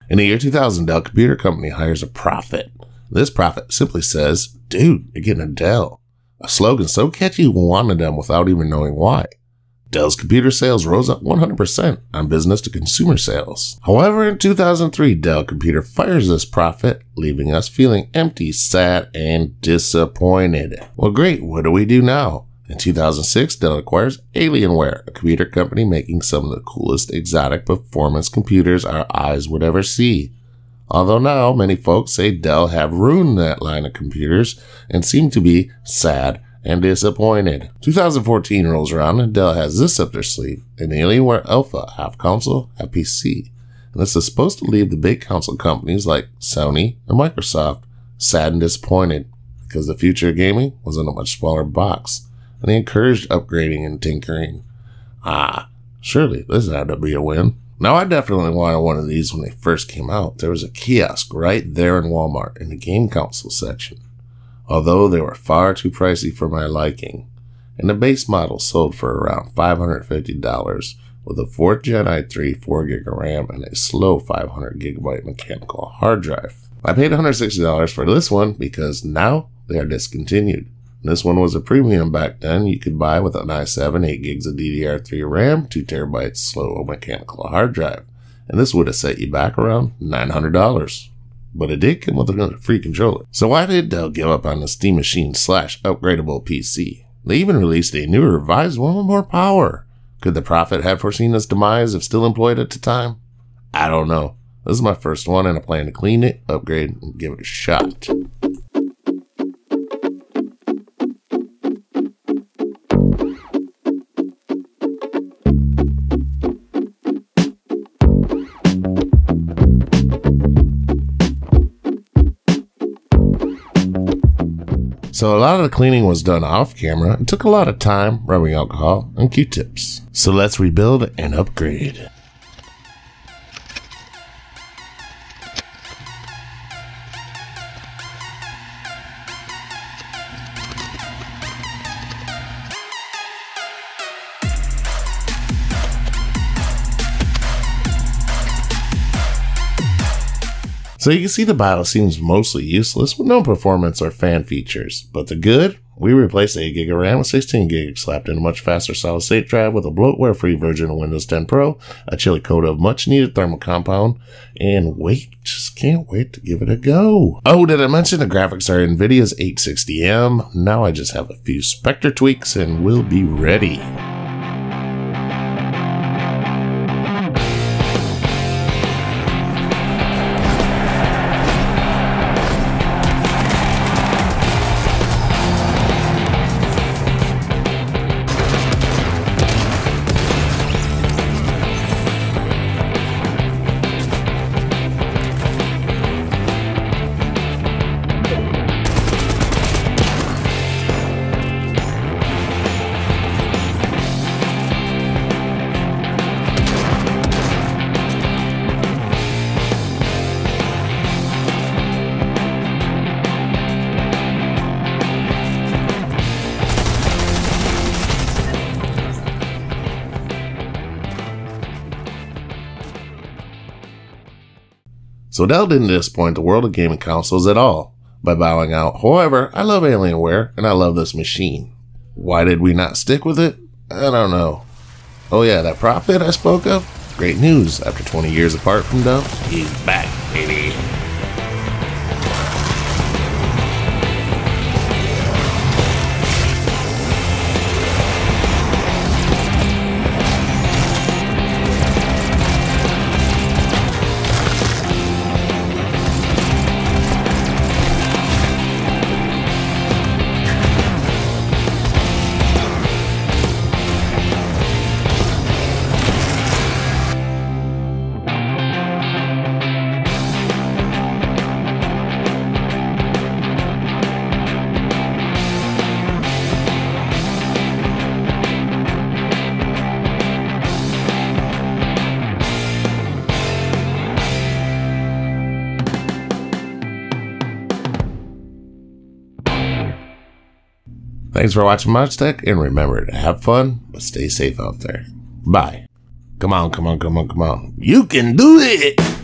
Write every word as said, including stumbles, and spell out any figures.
In the year two thousand, Dell Computer Company hires a prophet. This prophet simply says, "Dude, you're getting a Dell." A slogan so catchy you wanted them without even knowing why. Dell's computer sales rose up one hundred percent on business to consumer sales. However, in two thousand three, Dell Computer fires this prophet, leaving us feeling empty, sad, and disappointed. Well, great, what do we do now? In two thousand six, Dell acquires Alienware, a computer company making some of the coolest exotic performance computers our eyes would ever see. Although now, many folks say Dell have ruined that line of computers and seem to be sad and disappointed. two thousand fourteen rolls around and Dell has this up their sleeve, an Alienware Alpha, half console, half P C. And this is supposed to leave the big console companies like Sony and Microsoft sad and disappointed because the future of gaming was in a much smaller box, and they encouraged upgrading and tinkering. Ah, surely this had to be a win. Now, I definitely wanted one of these when they first came out. There was a kiosk right there in Walmart in the game console section, although they were far too pricey for my liking, and the base model sold for around five hundred fifty dollars with a fourth gen i three four gig of RAM and a slow five hundred gigabyte mechanical hard drive. I paid one hundred sixty dollars for this one because now they are discontinued. This one was a premium back then. You could buy with an i seven, eight gigs of D D R three RAM, two terabytes slow mechanical hard drive, and this would have set you back around nine hundred dollars. But it did come with a free controller. So why did Dell give up on the Steam Machine slash upgradable P C? They even released a newer revised one with more power. Could the prophet have foreseen this demise if still employed at the time? I don't know. This is my first one and I plan to clean it, upgrade, and give it a shot. So a lot of the cleaning was done off camera. It took a lot of time, rubbing alcohol, and Q-tips. So let's rebuild and upgrade. So you can see the BIOS seems mostly useless with no performance or fan features. But the good? We replaced eight gig of RAM with sixteen gig, slapped in a much faster solid state drive with a bloatware-free version of Windows ten Pro, a chili coat of much-needed thermal compound, and wait, just can't wait to give it a go. Oh, did I mention the graphics are NVIDIA's eight sixty M? Now I just have a few Spectre tweaks and we'll be ready. So Dell didn't disappoint the world of gaming consoles at all by bowing out. However, I love Alienware and I love this machine. Why did we not stick with it? I don't know. Oh yeah, that prophet I spoke of? Great news. After twenty years apart from Dell, he's back, baby. Thanks for watching ModgeTech, and remember to have fun, but stay safe out there. Bye. Come on, come on, come on, come on. You can do it!